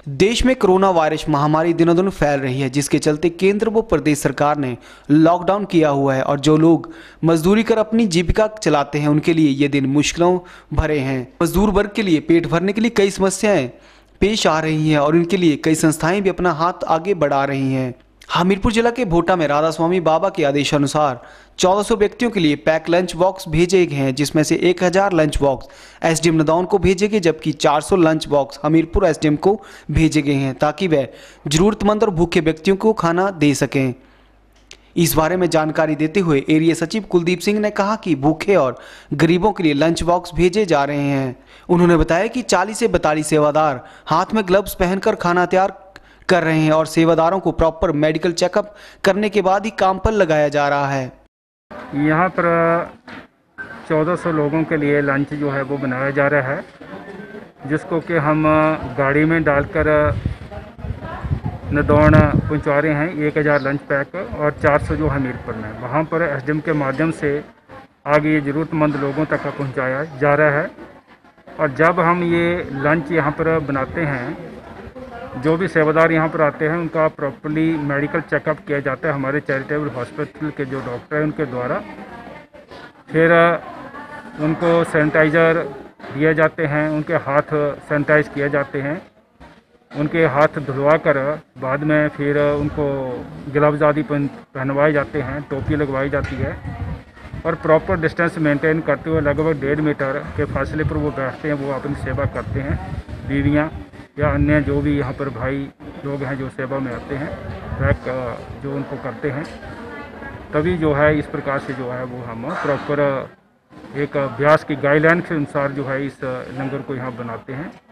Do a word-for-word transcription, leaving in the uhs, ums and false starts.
देश में corona virus महामारी दिनों दिन फैल रही है, जिसके चलते केंद्र व प्रदेश सरकार ने लॉकडाउन किया हुआ है और जो लोग मजदूरी कर अपनी जीविका चलाते हैं उनके लिए ये दिन मुश्किलों भरे हैं। मजदूर वर्ग के लिए पेट भरने के लिए कई समस्याएं पेश आ रही हैं और इनके लिए कई संस्थाएं भी अपना हाथ आगे बढ़ा रही हैं। हमीरपुर जिला के भोटा में राधा स्वामी बाबा के आदेशानुसार चौदह सौ व्यक्तियों के लिए पैक लंच बॉक्स भेजे गए हैं, जिसमें से एक हज़ार लंच बॉक्स एसडीएम नदौन को भेजे गए, जबकि चार सौ लंच बॉक्स हमीरपुर एसडीएम को भेजे गए हैं ताकि वह जरूरतमंद और भूखे व्यक्तियों को खाना दे सकें। इस बारे में जानकारी देते हुए एरिया सचिव कुलदीप सिंह ने कहा कि भूखे और गरीबों के लिए लंच बॉक्स भेजे जा रहे हैं। उन्होंने बताया कि चालीस से बतालीस सेवादार हाथ में ग्लव्स पहनकर खाना तैयार कर रहे हैं और सेवादारों को प्रॉपर मेडिकल चेकअप करने के बाद ही काम पर लगाया जा रहा है। यहाँ पर चौदह सौ लोगों के लिए लंच जो है वो बनाया जा रहा है, जिसको कि हम गाड़ी में डालकर नदौन पहुँचा रहे हैं। एक हज़ार लंच पैक और चार सौ जो हमीरपुर में, वहाँ पर एसडीएम के माध्यम से आगे ये ज़रूरतमंद लोगों तक पहुँचाया जा रहा है। और जब हम ये लंच यहाँ पर बनाते हैं, जो भी सेवादार यहाँ पर आते हैं उनका प्रॉपर्ली मेडिकल चेकअप किया जाता है हमारे चैरिटेबल हॉस्पिटल के जो डॉक्टर हैं उनके द्वारा। फिर उनको सैनिटाइज़र दिए जाते हैं, उनके हाथ सैनिटाइज किए जाते हैं, उनके हाथ धुलवा कर बाद में फिर उनको ग्लव्स आदि पहनवाए जाते हैं, टोपी लगवाई जाती है और प्रॉपर डिस्टेंस मेंटेन करते हुए लगभग डेढ़ मीटर के फासले पर वो बैठते हैं, वो अपनी सेवा करते हैं। बीवियाँ या अन्य जो भी यहाँ पर भाई लोग हैं जो सेवा में आते हैं, पैक जो उनको करते हैं, तभी जो है इस प्रकार से जो है वो हम प्रॉपर एक अभ्यास की गाइडलाइन के अनुसार जो है इस लंगर को यहाँ बनाते हैं।